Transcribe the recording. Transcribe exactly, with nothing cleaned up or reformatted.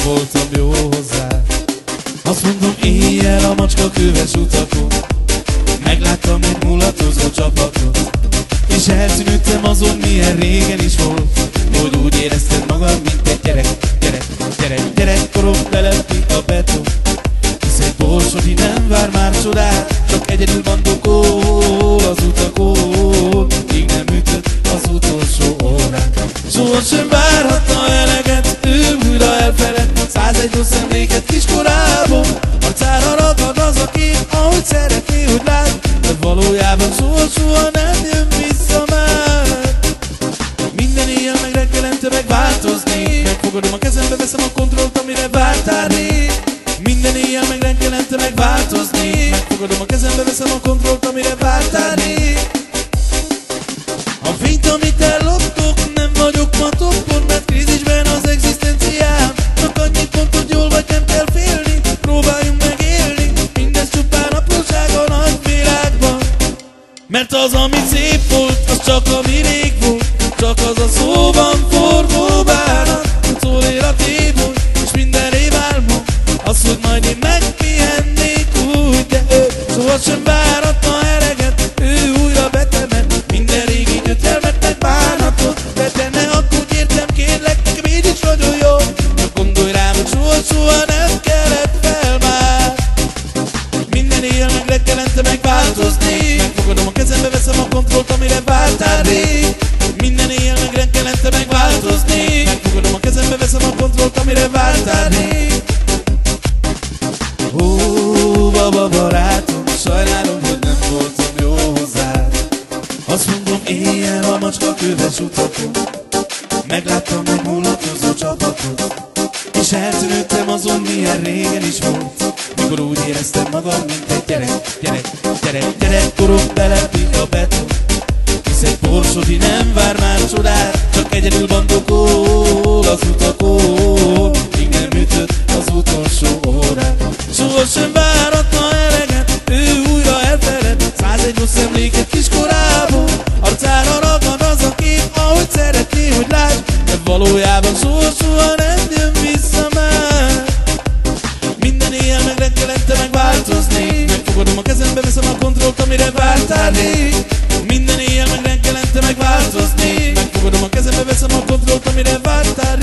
voltam jó hozzá. Azt mondom, éjjel a macska köves utakon, megláttam egy mulatozó csapatot, és eltűnődtem azon, milyen régen is volt, hogy úgy érezted magad, mint egy gyerek, gyerek, gyerek, gyerekkorom veled, mint a beton. Hisz egy borsodi nem vár már csodát, csak egyedül bandokol az utakon, míg nem ütött az utolsó órát. Sohasem várhatta eleget, ő újra elfeled százegy rossz emléket kiskorában. Arcára ragad az a kép, ahogy szeretné, hogy lát, de valójában soha-soha nem jön vissza már. Minden éjjel meg reggelente megváltozni, megfogadom a kezembe, veszem a kontrollt, amire vártál rég. Minden éjjel meg reggelente megváltozni, megfogadom a kezembe, veszem a kontrollt, amire vártál rég. A fényt, amit elloptok, nem vagyok ma toppon, mert krízisben az egzisztenciám. Csak annyi pont, hogy jól vagy, nem kell félni, próbáljunk megélni, mindez csupán apróság a nagy világban. Mert az, ami szép volt, az csak ami rég volt, csak az a szóban forgó bánat, szól életéből, és minden rémálmom, az, hogy majd én megpihennék úgy, de ő sohasem várhatna eleget, ő újra betemet, minden régi időt elvettek bánatot, de te ne aggódj, értem, kérlek, nekem így is nagyon jó, csak gondolj rám, hogy soha-soha nem kellett fel már. Minden éjjel meg reggelente megváltozni, megfogadom a kezembe, veszem a kontrollt, amire vártál rég. Minden éjjel meg reggelente megváltozni, megfogadom a kezembe, veszem a kontrollt, amire vártál rég. Ó, baba barátom, sajnálom, hogy nem voltam jó hozzád. Azt mondom, éjjel a macska köves utakon, megláttam egy mulatozó csapatot, és eltűnődtem azon, milyen régen is volt, mikor úgy éreztem magam, mint egy gyerek, gyerek, gyerek, gyerekkorom veled, mint a beton. Hisz egy borsodi nem vár már csodát, csak egyedül bandokol az utakon, míg nem ütött az utolsó órát. Sohasem várhatna eleget, ő újra elfeled százegy rossz emléket kiskorában. Arcára ragad az a kép, ahogy szeretné, hogy lásd, de valójában soha-soha nem jön vissza már. Minden éjjel meg reggelente megváltozni, megfogadom a kezembe, veszem a kontrollt, amire vártál rég. Minden éjjel meg reggelente megváltozni, megfogadom a kezembe, veszem a kontrollt, amire vártál